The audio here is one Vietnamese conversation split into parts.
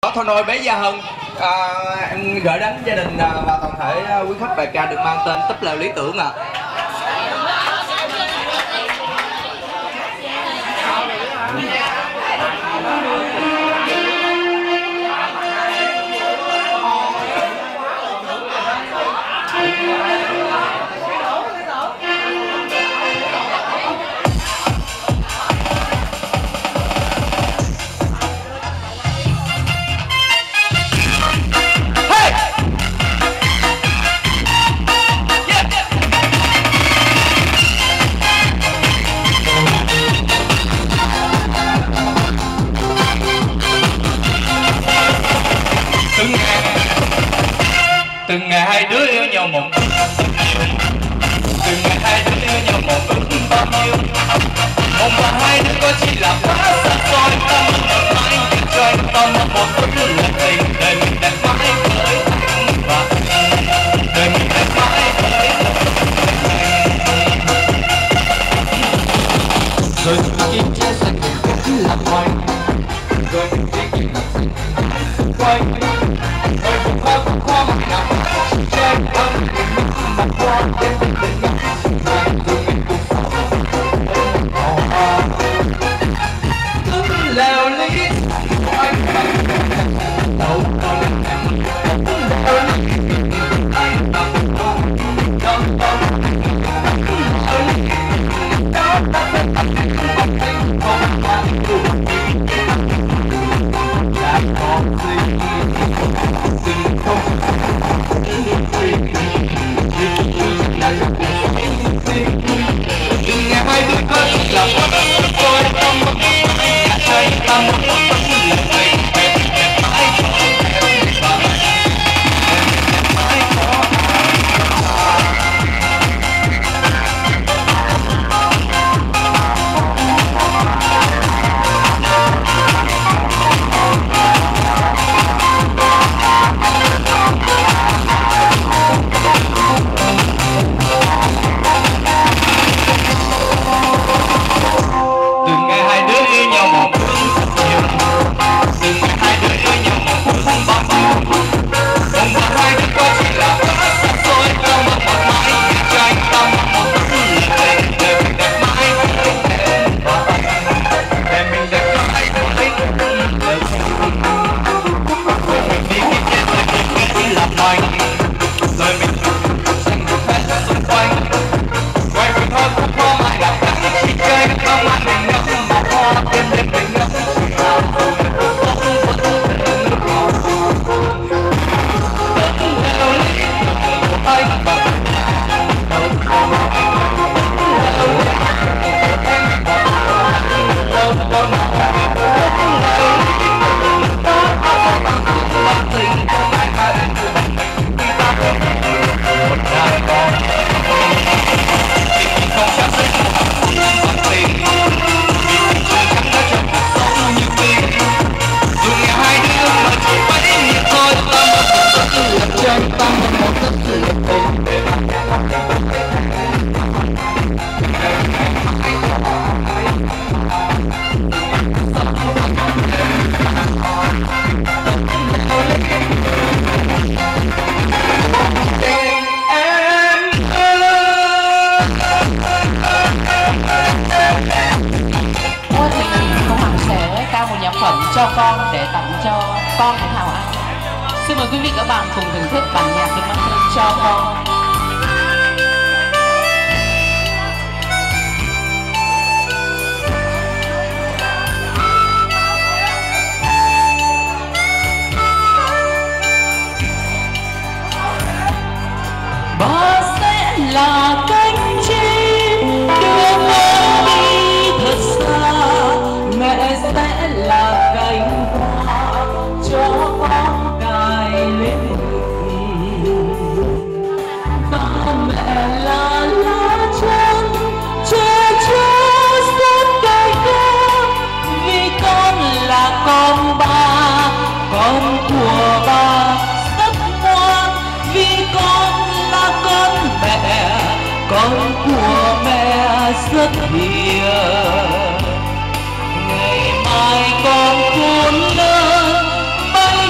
Thôi nôi bé Gia Hân, em gửi đến gia đình và toàn thể quý khách bài ca được mang tên Túp Lều Lý Tưởng ạ. Từng ngày hai đứa yêu nhau một từng ngày hai đứa yêu nhau một ước bao nhiêu mong và hai đứa có chỉ là quá xa xôi tâm một mãi nhưng cho anh tâm một ước là tình đời mình đã mãi với anh và đời mình đã mãi với rồi từng chiếc trái xanh cũng là hoài rồi từng chiếc chiếc nắp xanh quay rồi cùng khoa mãi nào trên thân mặt qua trên tình tình ngắm hai người mình cùng sống tấm lều lý anh bằng đâu có lần nào tấm lều lý anh bằng đâu đâu đó ta phải tận tình không tình không mà dù đã còn gì tình không đừng nghe hai đứa có là quá tôi tâm một chơi tâm một là người mãi cho con để tặng cho con của Thảo Anh. Xin mời quý vị các bạn cùng thưởng thức bản nhạc được mang tên Cho Con. Bà sẽ là cánh chim đưa con đi thật xa, mẹ sẽ là cánh hoa cho con cài lên ngực. Ba mẹ là lá chân che chở suốt đời con, vì con là con ba, con của ba rất ngoan, vì con là con mẹ, con của mẹ rất hiền. Ngày mai con khôn lớn bay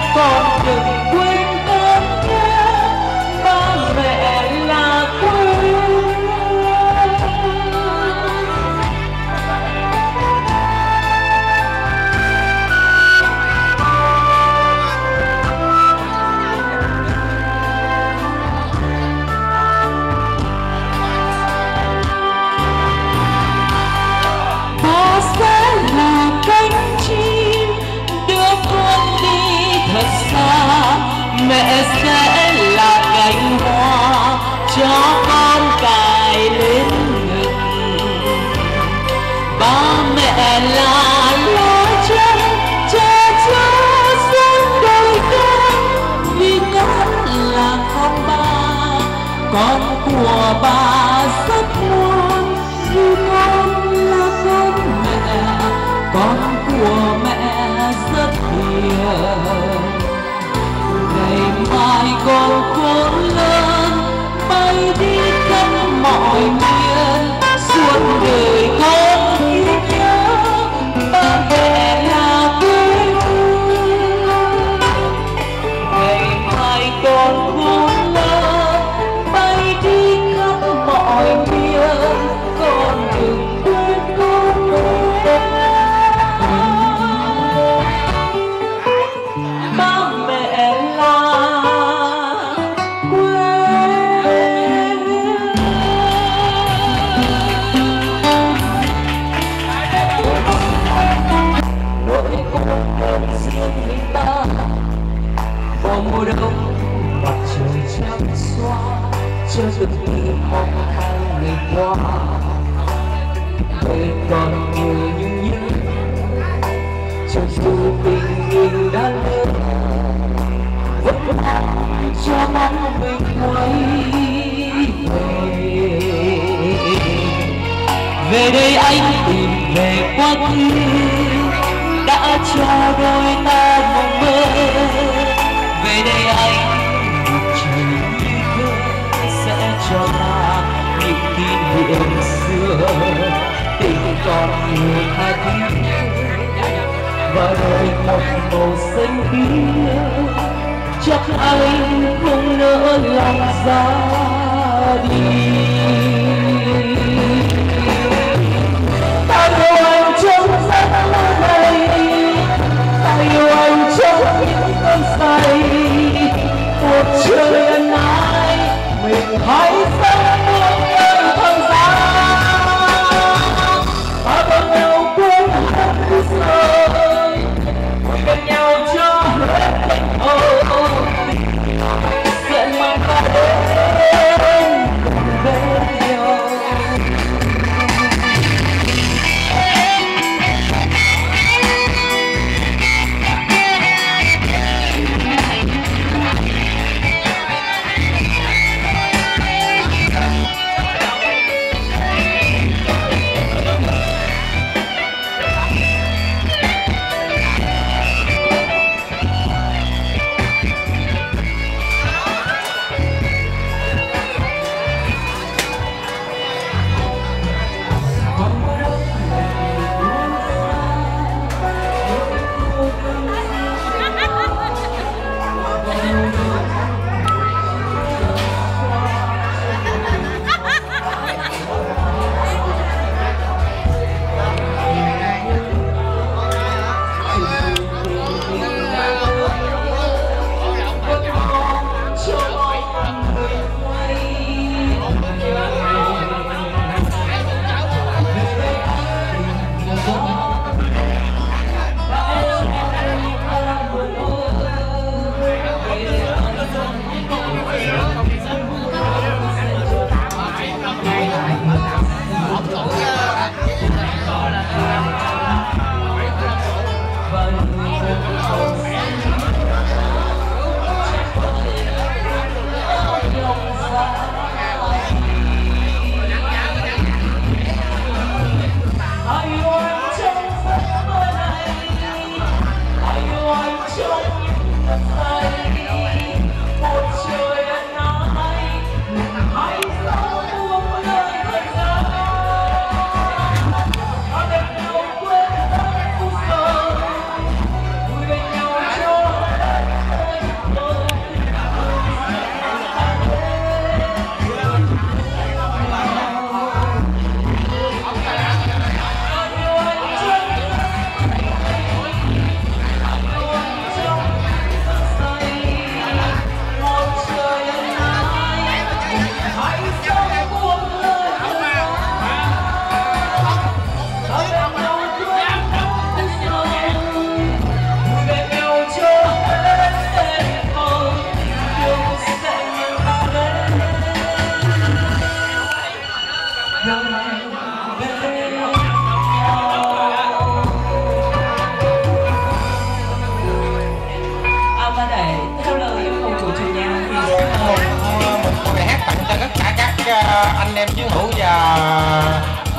con đừng quên con nhé, ba mẹ là quê. Ba sẽ là cánh chim đưa con đi thật xa, mẹ sẽ là cành hoa cho con cài lên ngực. Ba mẹ là lá chân che chở suốt đời con, vì con là con ba, con của ba rất ngoan, vì con là con mẹ, con của mẹ rất hiền. Ngày mai con cố lớn bay đi khắp mọi miền, suốt đời con ghi nhớ ba mẹ là quê hương. Ngày mai con cố lớn bay đi khắp mọi miền, con đừng quên con nhé. Ba mẹ là quê. Nỗi cô đơn riêng mình ta, vào mùa đông mặt trời trắng xóa, cho từng khi mong tháng ngày qua. Đời còn nhiều những nhớ, cho dù tình yêu đã lớn, vẫn mong cho mong mình quay về. Về đây anh tìm về quá khứ, đã cho đôi ta mộng mơ. Về đây anh một trời như thơ, sẽ cho ta những kỷ niệm xưa. Tình còn nhiều tha thiết và đời một màu xanh biếc, chắc anh không nỡ lòng ra đi. Ta yêu anh trong giấc mơ này, ta yêu anh trong những cơn say. Một trời ân ái, mình hãy sống muôn đời thăng giá. Ta còn nhau quên hết thế giới, bên nhau cho hết tình yêu, sẽ mang ta đến cùng bên.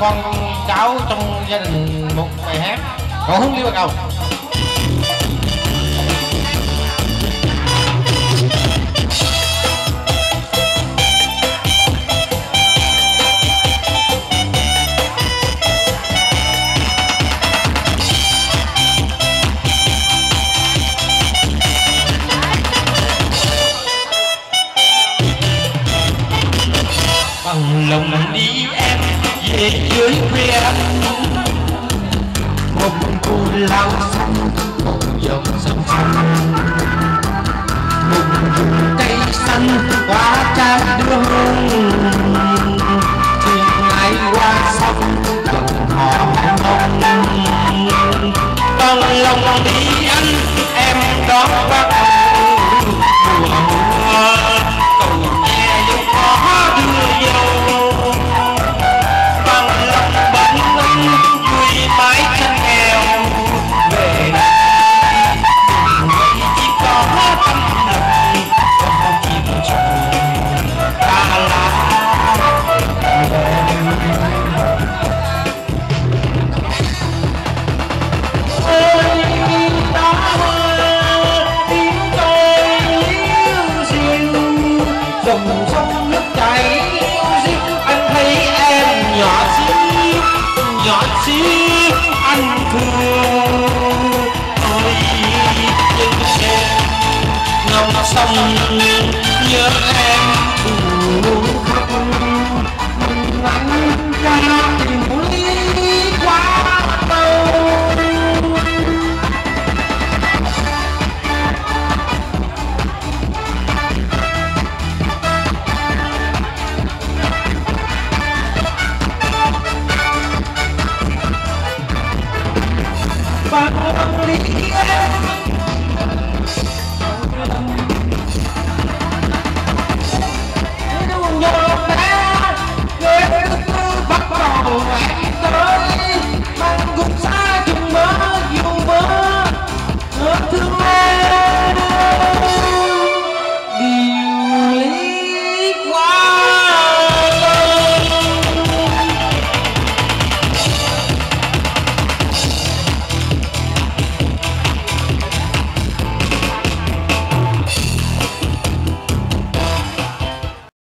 con cháu trong gia đình một bài hát. Còn Hưng đi bắt đầu. Bằng lòng đi em về dưới khuya, một cù lao xanh, một dòng sông xanh, một vườn cây xanh hoa trái đưa hương, thuyền ai qua sông dòng họ mong. Bằng lòng đi anh em đón qua mùa mùa, cầu nghe dấu khó đưa dâu. Bằng lòng bên anh vui mái tranh nghèo, về đây chỉ có tâm lòng, không chim trùng ta lá. Dòng sông nước chảy riêng anh thấy em nhỏ xíu anh thương Ôi nhưng em ngóng sông nhớ em buồn khóc anh ra tìm lý quá đâu. Bằng lòng đi em nhớ